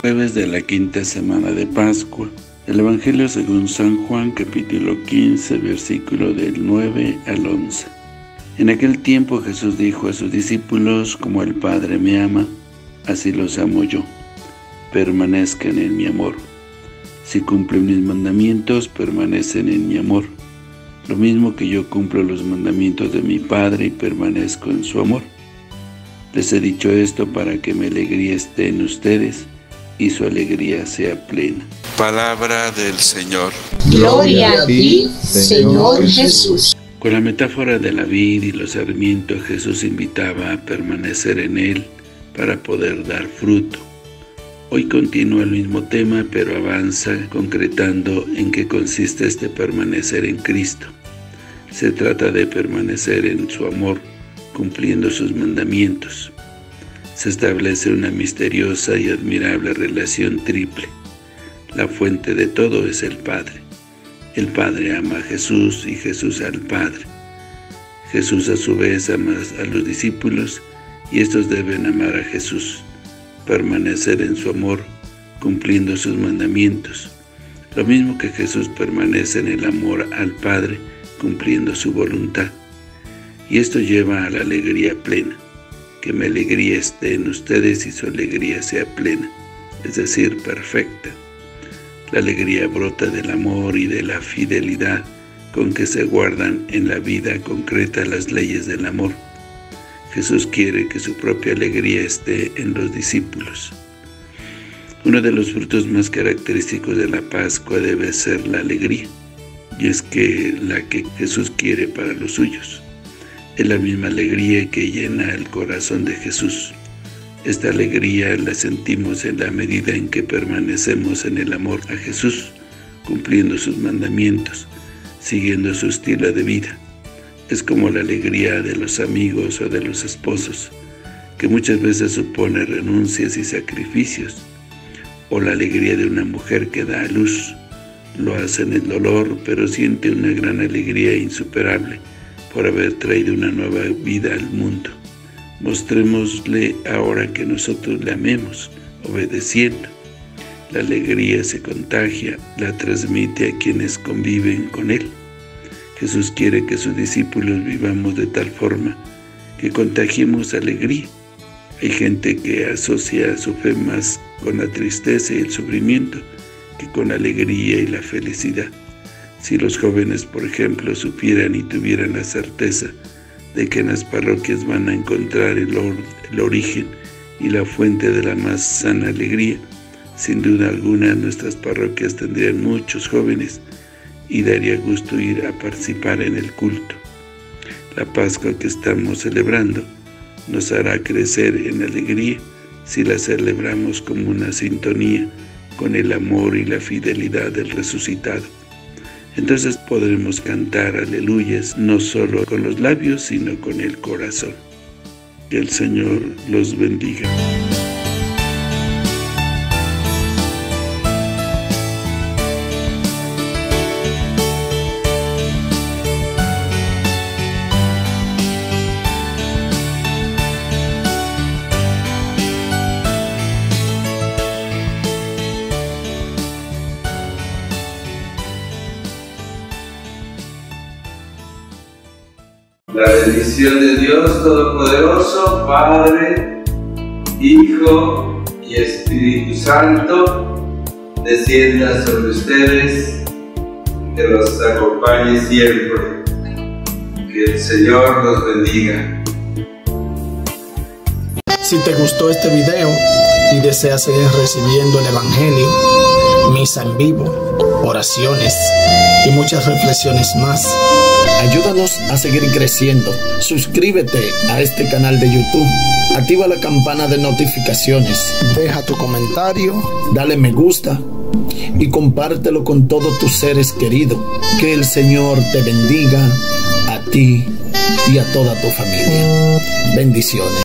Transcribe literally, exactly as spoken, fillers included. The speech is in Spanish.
Jueves de la quinta semana de Pascua. El Evangelio según San Juan, capítulo quince, versículo del nueve al once. En aquel tiempo Jesús dijo a sus discípulos: como el Padre me ama, así los amo yo. Permanezcan en mi amor. Si cumplen mis mandamientos, permanecen en mi amor. Lo mismo que yo cumplo los mandamientos de mi Padre y permanezco en su amor. Les he dicho esto para que mi alegría esté en ustedes y su alegría sea plena. Palabra del Señor. Gloria a ti, Señor Jesús. Con la metáfora de la vid y los sarmientos, Jesús invitaba a permanecer en Él para poder dar fruto. Hoy continúa el mismo tema, pero avanza concretando en qué consiste este permanecer en Cristo. Se trata de permanecer en su amor, cumpliendo sus mandamientos. Se establece una misteriosa y admirable relación triple. La fuente de todo es el Padre. El Padre ama a Jesús y Jesús al Padre. Jesús a su vez ama a los discípulos y estos deben amar a Jesús, permanecer en su amor, cumpliendo sus mandamientos. Lo mismo que Jesús permanece en el amor al Padre, cumpliendo su voluntad. Y esto lleva a la alegría plena, que mi alegría esté en ustedes y su alegría sea plena, es decir, perfecta. La alegría brota del amor y de la fidelidad con que se guardan en la vida concreta las leyes del amor. Jesús quiere que su propia alegría esté en los discípulos. Uno de los frutos más característicos de la Pascua debe ser la alegría, y es que la que Jesús quiere para los suyos. Es la misma alegría que llena el corazón de Jesús. Esta alegría la sentimos en la medida en que permanecemos en el amor a Jesús, cumpliendo sus mandamientos, siguiendo su estilo de vida. Es como la alegría de los amigos o de los esposos, que muchas veces supone renuncias y sacrificios, o la alegría de una mujer que da a luz. Lo hace en el dolor, pero siente una gran alegría insuperable por haber traído una nueva vida al mundo. Mostrémosle ahora que nosotros le amemos, obedeciendo. La alegría se contagia, la transmite a quienes conviven con Él. Jesús quiere que sus discípulos vivamos de tal forma que contagiemos alegría. Hay gente que asocia su fe más con la tristeza y el sufrimiento que con la alegría y la felicidad. Si los jóvenes, por ejemplo, supieran y tuvieran la certeza de que en las parroquias van a encontrar el, or el origen y la fuente de la más sana alegría, sin duda alguna nuestras parroquias tendrían muchos jóvenes y daría gusto ir a participar en el culto. La Pascua que estamos celebrando nos hará crecer en alegría si la celebramos como una sintonía con el amor y la fidelidad del resucitado. Entonces podremos cantar aleluyas no solo con los labios, sino con el corazón. Que el Señor los bendiga. La bendición de Dios Todopoderoso, Padre, Hijo y Espíritu Santo, descienda sobre ustedes, que los acompañe siempre. Que el Señor los bendiga. Si te gustó este video y deseas seguir recibiendo el Evangelio, misa en vivo, oraciones y muchas reflexiones más, ayúdanos a seguir creciendo. Suscríbete a este canal de YouTube, activa la campana de notificaciones, deja tu comentario, dale me gusta y compártelo con todos tus seres queridos. Que el Señor te bendiga a ti y a toda tu familia. Bendiciones.